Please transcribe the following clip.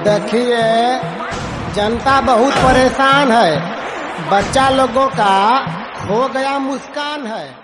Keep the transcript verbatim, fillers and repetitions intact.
देखिए, जनता बहुत परेशान है, बच्चा लोगों का हो गया मुस्कान है।